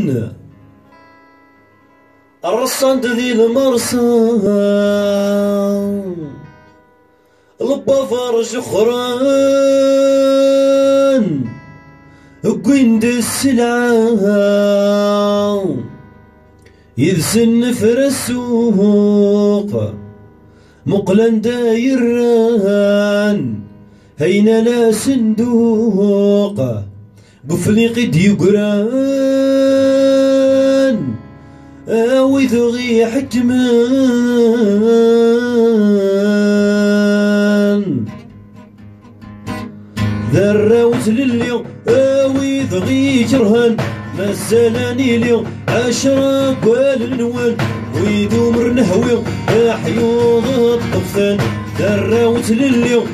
الرصان ذي المرسان لبا فرج خران قوين دي السلعة يذسن في السوق مقلن دايران هينا لا صندوق قفلي قد يقران ويذغي حتمان ذراوت لليوم ويذغي جرهان مازالاني اليوم 10 قوال النوان ويدومر نهوي حيوض الطفان ذراوت لليوم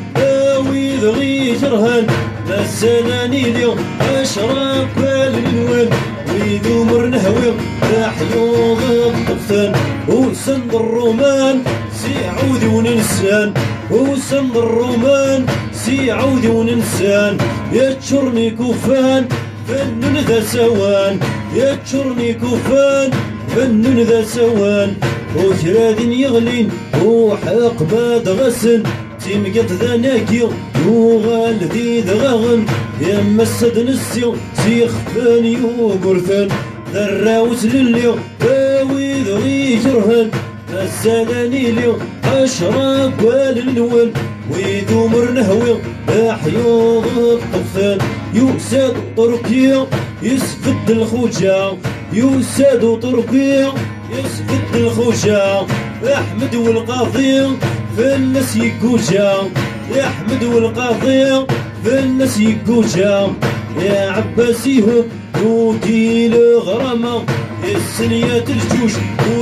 ويذغي جرهان مازالاني اليوم 10 قوال النوان ويدومر نهوي حيوض الطفان وسند الرومان سي عودي وننسان وسند الرومان سي عودي وننسان يا تشرني كوفان فنن ذا سوان يا تشرني كوفان فنن ذا سوان وشرادين يغلين وحق باد غسن تيمقط ذا ناكي وغال ذي ذغغن يا مسد نسيو سيخ فاني وقرثان ذراوت لليو باوي ذغي جرهن الزلاني ليو 10 قوال النوال ويدومر نهوي حيوض الطفان يوساد طرقية يسفد الخوجة يوساد طرقية يسفد الخوجة أحمد والقاضي في الناس يكوجا يا أحمد والقاضي في الناس يكوجا يا عباسيهم ودي الغرامة السنيات الجوج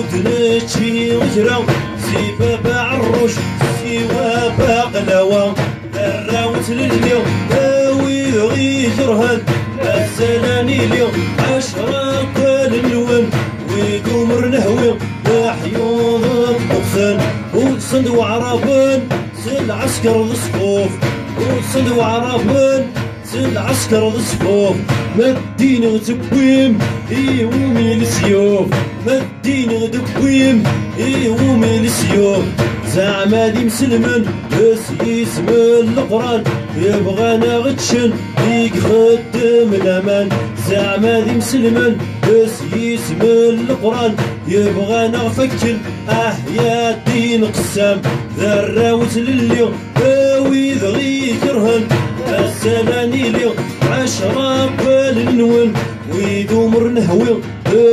ودناتشي وجرا سي بابا عروش سي وابا قلاوة الراوت لليوم باوي غي جرهان الزلاني اليوم 10 قال النوان ويدومر نهوي وحيوض الطفان وصند وعربان سل عسكر الصفوف وصند وعربان سل عسكر الصفوف مدين غتبويم ايومي السيوف مدين غتبويم ايومي السيوف زعما دي مسلمن بس يسم القران يبغانا غتشن ليك خدم الامان زعما دي مسلمن بس يسم القران يبغانا غفكن يا الدين قسام ذراوت لليوم باوي ذغي جرهن الزلاني اليوم 10 قال النوان ويدومر نهوي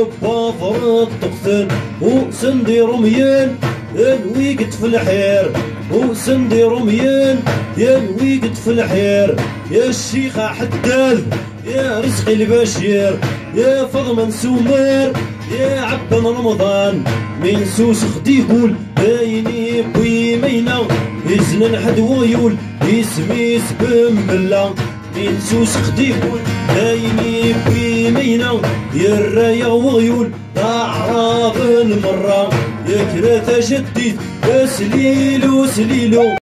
بافر الطقثان وسندي رميان الويقت في الحير وسندي رميان يا الويقت في الحير يا الشيخة حداد يا رزقي البشير يا فضمن سومير يا عبان رمضان من سوس خدي يقول بايني بوي مينا يزنن حد ويول يسمي سبم بالله من سوس خدي يقول بايني بوي مينا يرايا وغيول أعراب المرة يا كراثة جديد سليلو سليلو